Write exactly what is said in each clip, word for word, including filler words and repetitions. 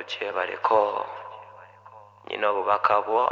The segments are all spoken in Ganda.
kyebaleko nyina obubaka bwo.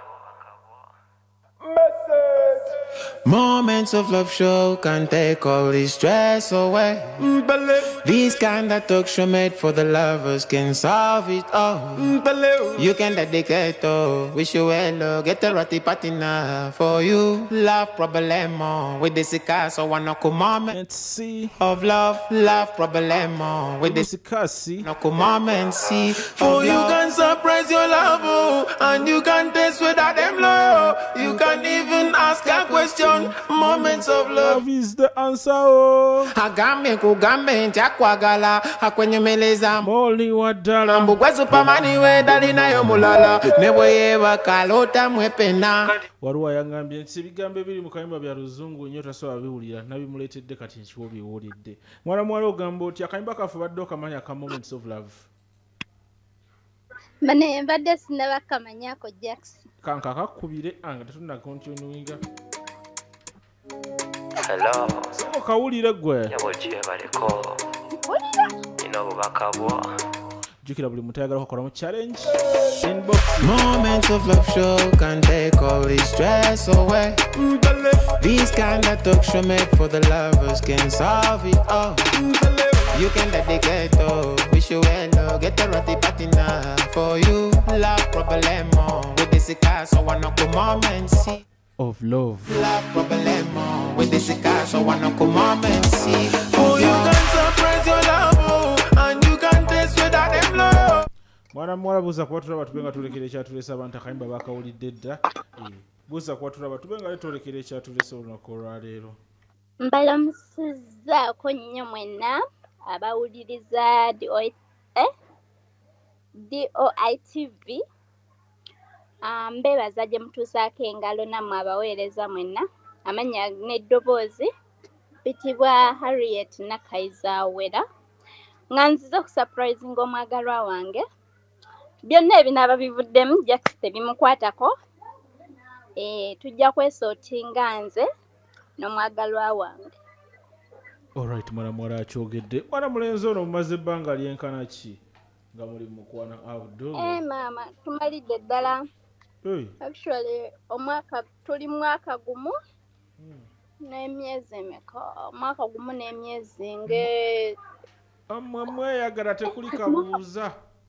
Moments of love show can take all the stress away. These kind of talk show made for the lovers can solve it all. You can dedicate to wish you well, get a ratty patina for you. Love problemo with this so one no moment see of love, love problemo with this kasi no moment see. For you can surprise your love, oh, and you can taste without them low. You can even ask a question. Moments of love. Love is the answer. Oh. Agambe kugambe ntakwagala akwenyemeleza moli wadala mbugwe supermani we dali nayo mulala nebwe yeba kalota mwepena. Waruwa yangambye nti ebigambo ebiri mu kayimba bya luzungu nnyo tasobola biwulira nabimuleetedde kati nkiwo biwulidde. Mwana muwala ogamba oti akayimba kafe badde okamanya ka Moments of Love. Bane mbadde sinnabakamanyako Jackson. Kanka kakubire anga tetuna continuinga. Hello. Siko kawulire gwe. Yabo kyebaleko nyina obubaka bwo. Jukira buli muntu ayagala kukola mu challenge. Inbox. Moments of love show can take all the stress away. These kind of talk show made for the lovers can solve it all. You can dedicate to wish you well, get a ratty patina for you. Love problemo with this so one no moment see. Of love. Love problemo with this so one no moment see. Oh, you can surprise your love, oh, and you can taste without them love. Mwana mwala buza kwa tulaba tubenga tulekere kya tulesa abantu akayimba bakawulidde dda. Buza kwa tulaba tubenga le tulekere kya tulesa olunaku lwa leero. Mbalamusizzaako nnyo mwenna abawuliriza D O I eh D O I T V. Um, mbebaza gye mutuusaako engalo nammwe abaweereza mwenna amanya n'eddoboozi bitibwa Harriet Nakaizawera nga nzize okusurprisinga omwagalwa wange byonna ebinaaba bivuddemu Jack tebimukwatako eh tujja kwesootinga nze n'omwagalwa wange. Alright mwana mwala akyogedde mwana mulenzi ono mumaze ebbanga lyenkana ki nga muli mukwana Abdul? Eh mama tumalidde ddala. Hey. Actually, omwaka tuli mwaka gumu n'emyezi emeka mwaka gumu n'emyezi nge amwe mweyagala tekuli kabuuza.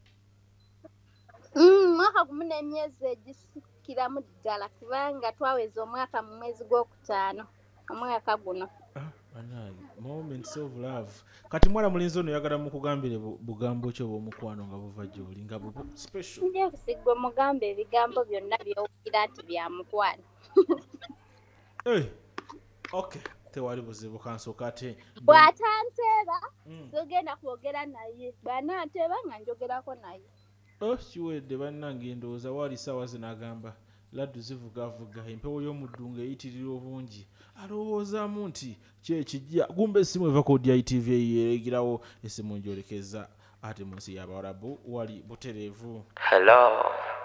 Mm, mwaka gumu n'emyezi egisikiramu ddala kubanga twaweza omwaka mu mwezi gw'okutaano omwaka guno. Moments of love. Kati mwana mulinzi ono yagala mukugambire bugambo kyo bw'omukwano nga buva gy'oli nga bubu special. Nje kusigwe mugambe ebigambo byonna by'owulira nti bya mukwano. Hey. Okay. Tewali buzibu kansooka ate. Bw'atanteeba sogenda kwogera naye. Bw'anaanteeba nga njogerako naye. Oh, kiwedde bannange ndowooza waali ssaawa zinagamba laddu zivugavuga empewo y'omuddunga eyitirira obungi alowoozaamu nti kyekijja gumba essimu eva ku O D I T V eyeregerawo essimu njolekeza ate mu nsi y'Abawarabu wali butereevu. Hello.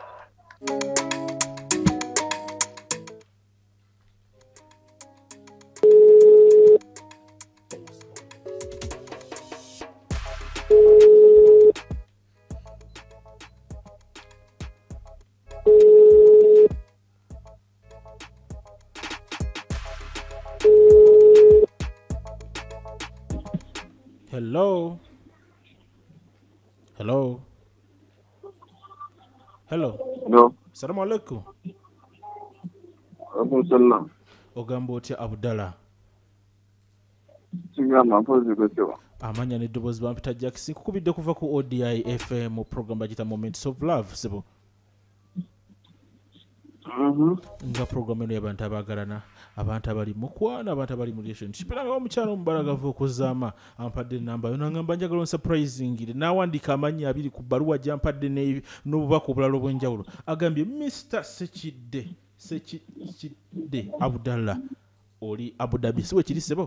Hello. Hello. Hello. Hello. Assalamu alaikum. Abu Salam. Ogamba otya Abdallah? Kigamba mpozi gotyo. Amanya n'eddoboozi bampita Jackson kukubidde kuva ku O D I F M mu program bagita Moments of Love sibo. Mhm. Nga program eno y'abantu abaagalana abantu abali mukwana abantu abali mu relationship era nga omukyalo omubalagavu okuzaama ampadde namba yo nangamba njagala surprisingire n'awandiika amannya abiri ku bbaluwa gy'ampadde n'obubaka obulala obw'enjawulo agambye Mister Sekidde Sekidde Abdallah oli Abu Dhabi siwe kiri sebo.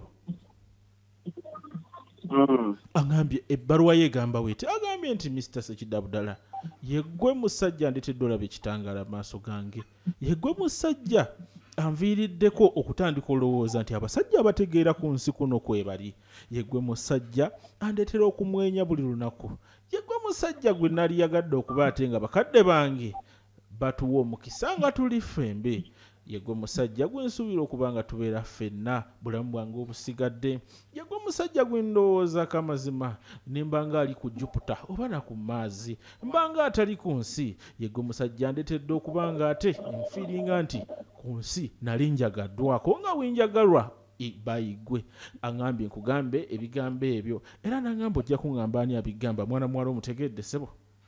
Mhm. Agambye ebbaluwa ye egamba weete agambye nti Mister Sekidde Abdallah yeggwe musajja ndeetedde olaba ekitangaala maaso gange yeggwe musajja anviiriddeko okutandika olowooza nti abasajja abategeera ku nsi kuno kwebali yegwe musajja andeetera okumwenya buli lunaku yegwe musajja gwe nali yagadde okuba ate nga bakadde bange batuwa omukisa nga tuli ffembe yegwe musajja gwe nsuubira okuba nga tubeera ffenna bulamu bwange obusigadde yegwe musajja gwe ndowoozaako amazima nimba nga ali ku Jupiter oba na ku maazi mba nga atali ku nsi yegwe musajja ndeetedde okuba nga ate nfiiringa nti ku nsi nali njagaddwako nga bwenjagalwa bayigwe aŋambye nkugambe ebigambo ebyo era naŋŋamba ojja kuŋŋamba ani abigamba mwana muwala omutegedde ssebo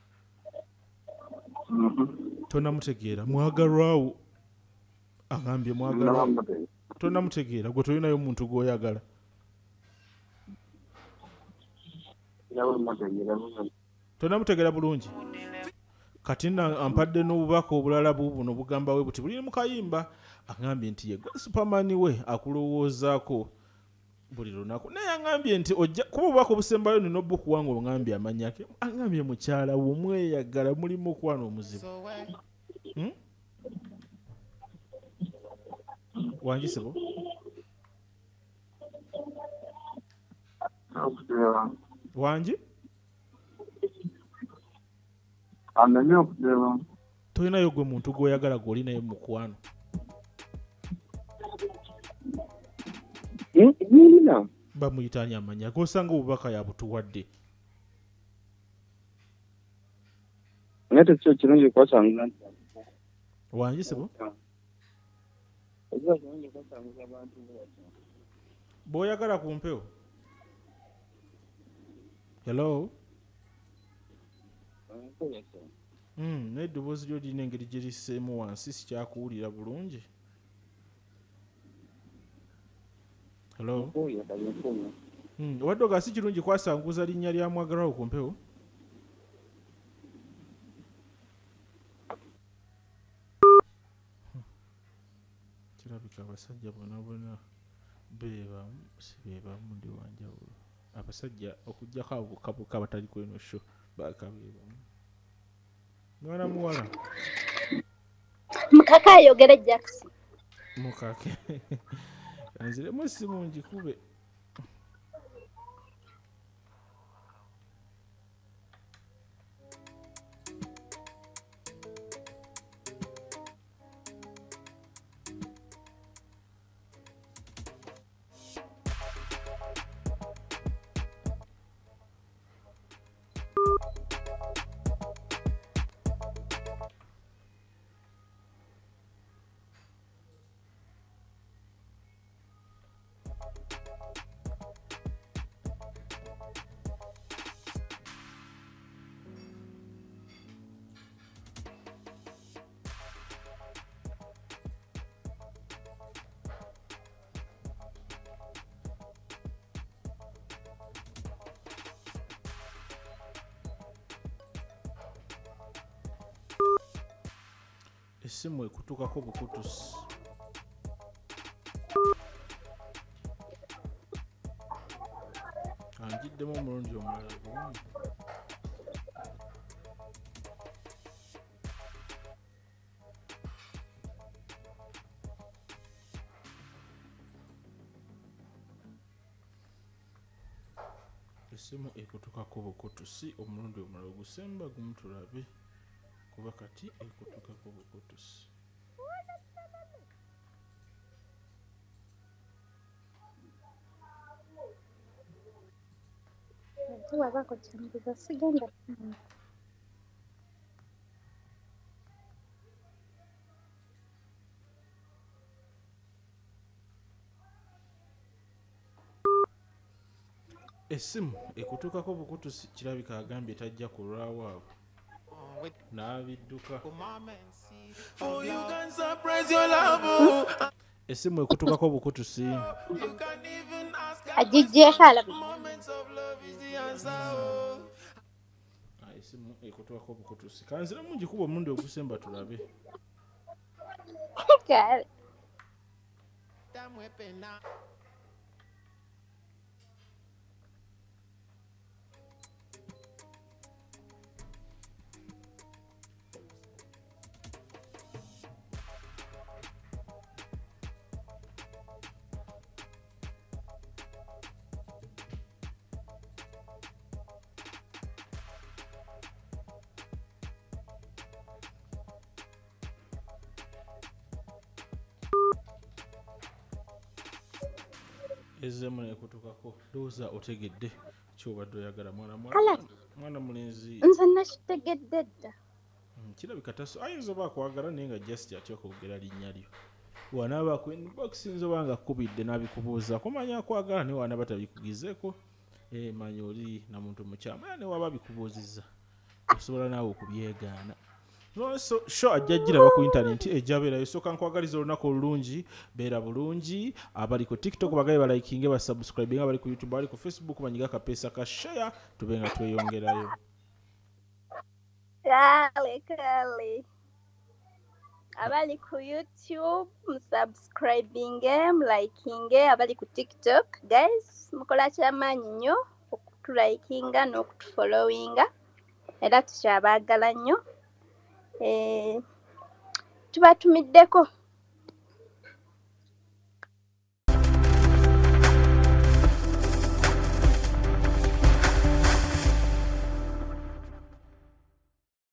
tonamutegeera mwagalwawo aŋambye mwagalwawo tonamutegeera gwe tolinayo omuntu gw'oyagala tonamutegeera bulungi kati ampadde n'obubaka obulala buubuno bugamba we buti buli mu kayimba aŋambye nti ye superman we akulowoozaako buli lunaku naye aŋambye nti ojja kuba obubaka obusembayo nina obukuwanga oŋambye amanyake aŋambye mukyala we omweyagala mulimu okwana omuzibu hmm? wangisebo wangi amenye okudeba tolinayo gwe muntu gw'oyagala gw'olinayo mu mukwano nina bamuyitani amanya g'osanga obubaka yabutuwadde naye tekyo kirungi kwasanga wangisebo bw'oyagala ku mpewo hello mm, naye eddoboozi lyo lirina engeri gye lisseemu wansi sikyakuwulira bulungi hello mm, wadde oga si kirungi kwasanguza linnya lya mwagalwawo ku mpewo kirabika abasajja bona bona beebamu si beebamu ndi wanjawulo abasajja okugjako abo bukabuka abatali kweno sho bakabeebamu mwana muwala mukaka ayogere Jackson mukake kanziremu essimu ngikube essimu ekutukako bukutusi anjiddemu omulundi omulala bulungi essimu ekutukako bukutusi omulundi omulala ogusemba gumu tulabe kuba kati ekutukako bukutusi wabako kyambuza sigenda essimu ekutukako bukutusi kirabika agambye tajja kulwawo abo n'abidduka essimu ekutukako bukutusi agijjeeko alabi essimu ekutukako bukutusi kanziremu ngikuba omulundi ogusemba tulabe kale ezemu nekutukako ndowooza otegedde kyobadde oyagala mwana Kala. mwana mulenzi Nze nakitegedde dda. kirabika taso ayinza oba akwagala naye nga just atya okwogera linnya lyo wanaaba ku inbox nzo banga akubidde n'abikubuuza kumanya akwagala naye wanaaba tabikugizeeko eh manya oli na muntu mukyamu era ne waba bikubuuzizza osobola naawe okubyegaana no so sho ajjajjira ba ku internet ejjabeera yosooka nkwagaliza olunaku olulungi beera bulungi abali ku TikTok bagaye ba likinge ba subscribing abali ku YouTube abali ku Facebook banyiga kapeesa ka share tube nga tweyongerayo. Kale kale. Abali ku YouTube, subscribing, liking, abali ku TikTok, guys, mukola kyamaanyi nnyo okutulaikinga n'okutufollowinga. Era tukyabaagala nnyo. Eh, tubatumiddeko